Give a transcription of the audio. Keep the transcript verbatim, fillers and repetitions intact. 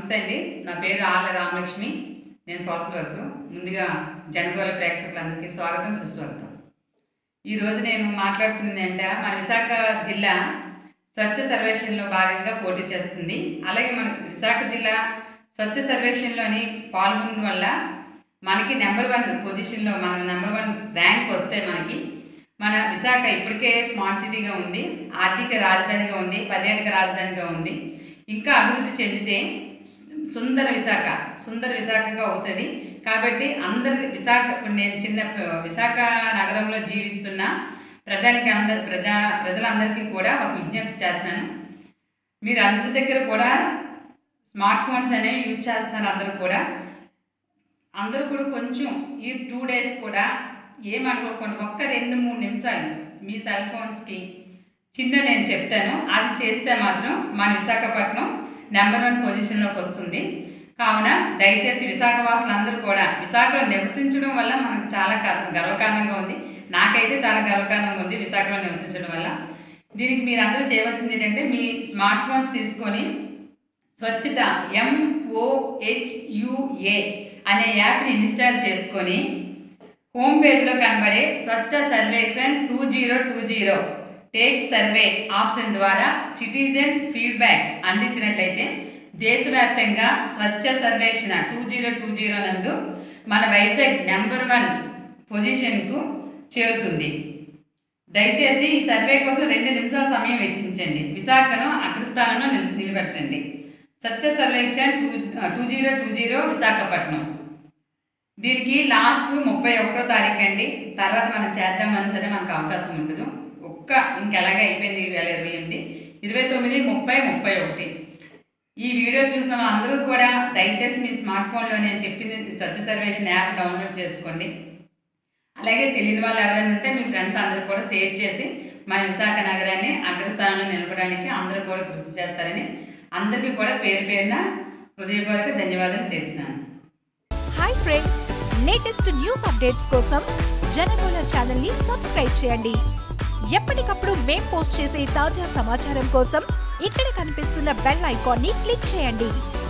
నమస్తే అండి. నా పేరు ఆళ్ళ రామలక్ష్మి. నేను సోషల్ వర్కర్. ముందుగా జనగోళ ప్రేక్షకులందరికీ స్వాగతం, సుస్వాగతం. ఈరోజు నేను మాట్లాడుతున్నది అంటే మన విశాఖ జిల్లా స్వచ్ఛ సర్వేక్షణలో భాగంగా పోటీ చేస్తుంది. అలాగే మన విశాఖ జిల్లా స్వచ్ఛ సర్వేక్షణలోని పాల్గొనడం వల్ల మనకి నెంబర్ వన్ పొజిషన్లో మన నెంబర్ వన్ ర్యాంక్ వస్తే మనకి మన విశాఖ ఇప్పటికే స్మార్ట్ సిటీగా ఉంది, ఆర్థిక రాజధానిగా ఉంది, పర్యాటక రాజధానిగా ఉంది. ఇంకా అభివృద్ధి చెందితే సుందర విశాఖ సుందర విశాఖగా అవుతుంది. కాబట్టి అందరి విశాఖ ఇప్పుడు నేను చిన్న విశాఖ నగరంలో జీవిస్తున్న ప్రజలకి అందరి ప్రజా ప్రజలందరికీ కూడా ఒక విజ్ఞప్తి చేస్తున్నాను. మీరు అందరి దగ్గర కూడా స్మార్ట్ ఫోన్స్ అనేవి యూజ్ చేస్తున్నారు. అందరూ కూడా అందరూ కూడా కొంచెం ఈ టూ డేస్ కూడా ఏమనుకోకుండా ఒక్క రెండు మూడు నిమిషాలు మీ సెల్ ఫోన్స్కి చిన్న నేను చెప్తాను, అది చేస్తే మాత్రం మన విశాఖపట్నం నెంబర్ వన్ పొజిషన్లోకి వస్తుంది. కావున దయచేసి విశాఖ వాసులందరూ కూడా విశాఖలో నివసించడం వల్ల మనకు చాలా గర్వకారణంగా ఉంది. నాకైతే చాలా గర్వకారణంగా ఉంది విశాఖలో నివసించడం వల్ల. దీనికి మీరు అందరూ చేయవలసింది ఏంటంటే మీ స్మార్ట్ ఫోన్స్ తీసుకొని స్వచ్ఛత ఎంఓహెచ్యుఏ అనే యాప్ని ఇన్స్టాల్ చేసుకొని హోమ్ పేజ్లో కనబడే Swachh Survekshan two zero two zero take survey option ద్వారా సిటిజన్ ఫీడ్బ్యాక్ అందించినట్లయితే దేశవ్యాప్తంగా Swachh Survekshan two zero two zero నందు మన వైజాగ్ నెంబర్ వన్ పొజిషన్కు చేరుతుంది. దయచేసి ఈ సర్వే కోసం రెండు నిమిషాల సమయం వెచ్చించండి. విశాఖను అగ్రస్థానంలో నిలబెట్టండి. Swachh Survekshan two two zero two zero Visakhapatnam. దీనికి లాస్ట్ ముప్పై ఒకటో తారీఖు అండి. తర్వాత మనం చేద్దామని సరే మనకు అవకాశం ఉండదు. ఒక్క ఇంకెలాగే అయిపోయింది ఈ వేల ఇరవై ఎనిమిది ఇరవై తొమ్మిది ముప్పై ముప్పై ఒకటి ఈ వీడియో చూసిన అందరూ కూడా దయచేసి మీ స్మార్ట్ ఫోన్లో నేను చెప్పింది స్వచ్ఛ సర్వేక్షణ యాప్ డౌన్లోడ్ చేసుకోండి. అలాగే తెలియని వాళ్ళు ఎవరైనా ఉంటే మీ ఫ్రెండ్స్ అందరూ కూడా షేర్ చేసి మన విశాఖ నగరాన్ని అగ్రస్థానంలో నిలపడానికి అందరూ కూడా కృషి చేస్తారని అందరికీ కూడా పేరు పేరున హృదయపూర్వక ధన్యవాదాలు చెప్తున్నాను. Hi friends, latest news updates కోసం జనగోళ ఛానల్ ని సబ్స్క్రైబ్ చేయండి. ఎప్పటికప్పుడు మేం పోస్ట్ చేసే తాజా సమాచారం కోసం ఇక్కడ కనిపిస్తున్న బెల్ ఐకాన్ ని క్లిక్ చేయండి.